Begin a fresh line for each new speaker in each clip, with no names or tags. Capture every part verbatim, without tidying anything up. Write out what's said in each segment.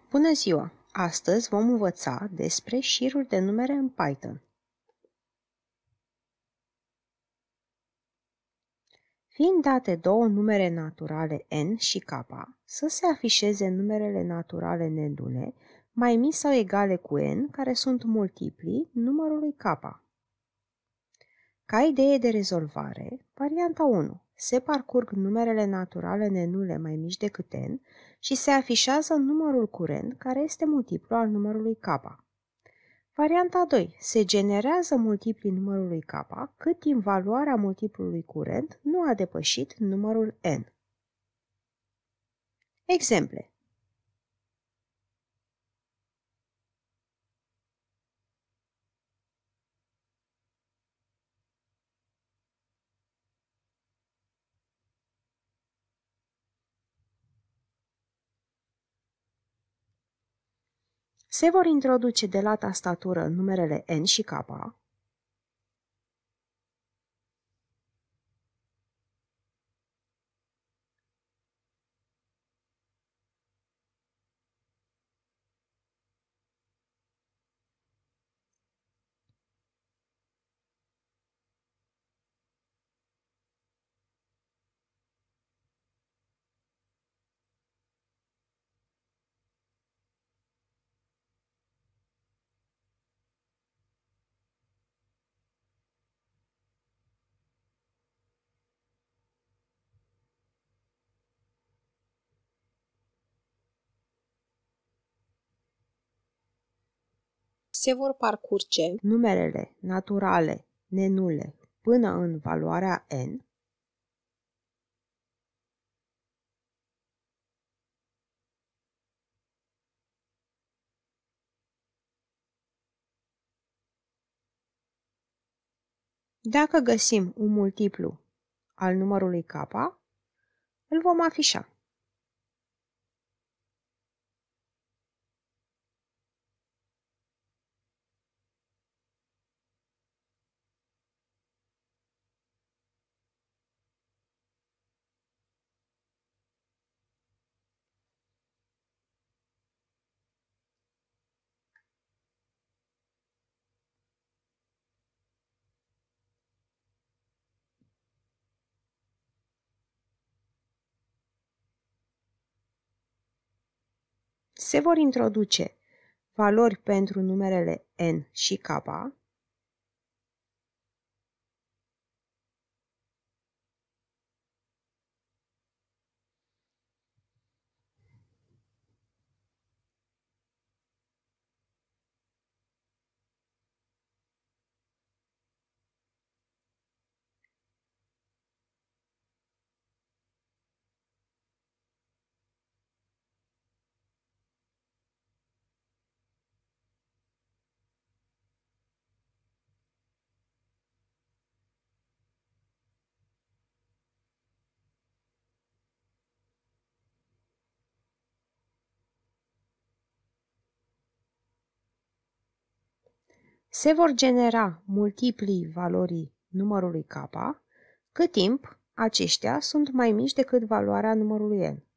Bună ziua! Astăzi vom învăța despre șiruri de numere în Python. Fiind date două numere naturale n și k, să se afișeze numerele naturale nenule mai mici sau egale cu n, care sunt multipli numărului k. Ca idee de rezolvare, varianta unu. Se parcurg numerele naturale nenule mai mici decât n și se afișează numărul curent, care este multiplu al numărului k. Varianta doi. Se generează multiplii numărului k, cât timp valoarea multiplului curent nu a depășit numărul n. Exemple. Se vor introduce de la tastatură numerele n și k, se vor parcurge numerele naturale nenule până în valoarea n, Dacă găsim un multiplu al numărului k, îl vom afișa. Se vor introduce valori pentru numerele n și k, se vor genera multiplii valorii numărului k, cât timp aceștia sunt mai mici decât valoarea numărului n.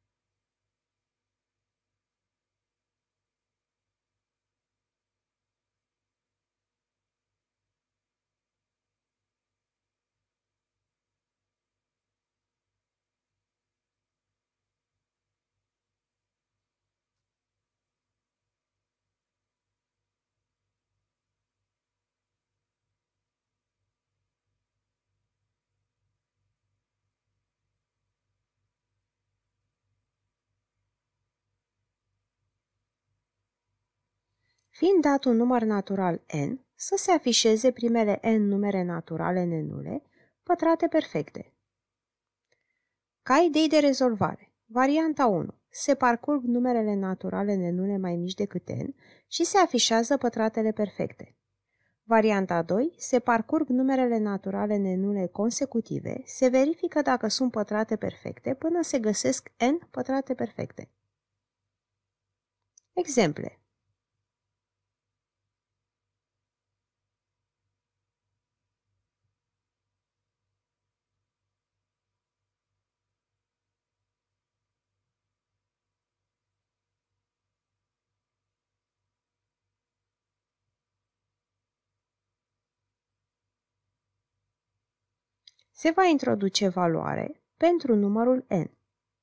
Fiind dat un număr natural n, să se afișeze primele n numere naturale nenule, pătrate perfecte. Ca idei de rezolvare, varianta unu. Se parcurg numerele naturale nenule mai mici decât n și se afișează pătratele perfecte. Varianta doi. Se parcurg numerele naturale nenule consecutive, se verifică dacă sunt pătrate perfecte până se găsesc n pătrate perfecte. Exemple. Se va introduce valoare pentru numărul n.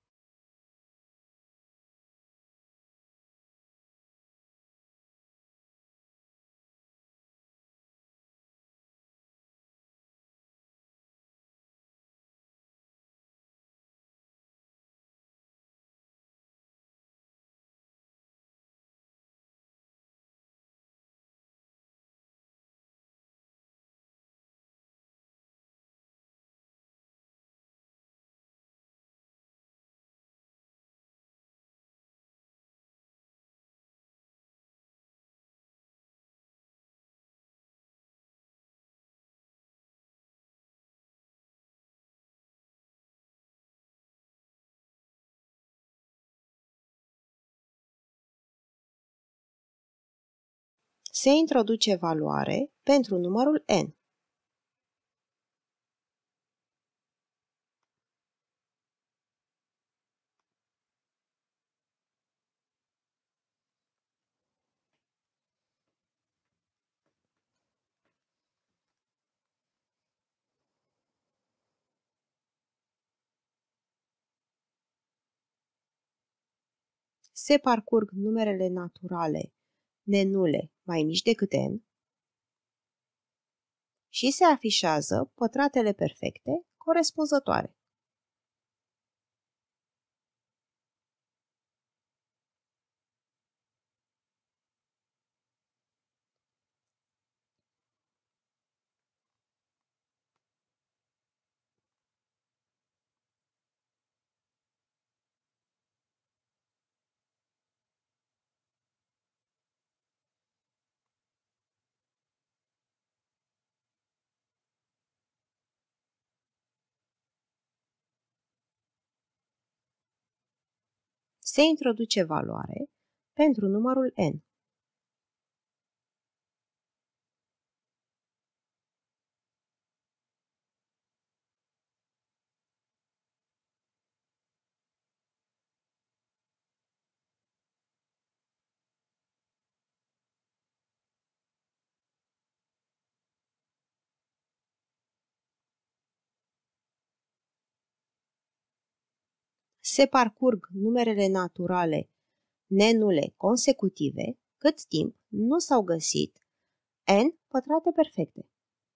Se introduce valoare pentru numărul n. Se parcurg numerele naturale nenule mai mici decât n și se afișează pătratele perfecte corespunzătoare. Se introduce valoare pentru numărul n. Se parcurg numerele naturale nenule consecutive cât timp nu s-au găsit n pătrate perfecte.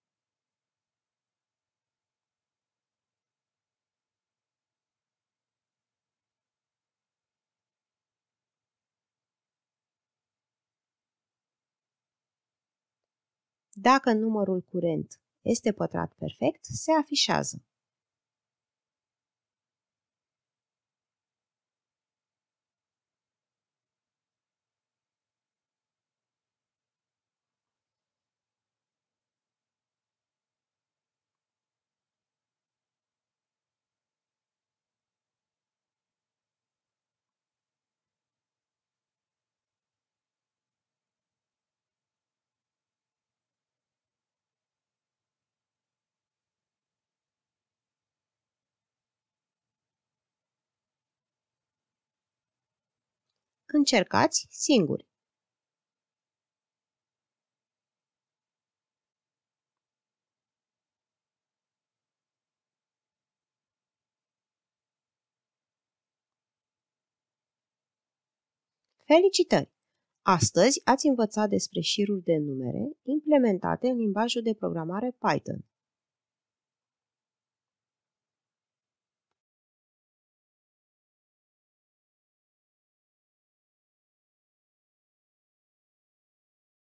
Dacă numărul curent este pătrat perfect, se afișează. Încercați singuri. Felicitări! Astăzi ați învățat despre șiruri de numere implementate în limbajul de programare Python.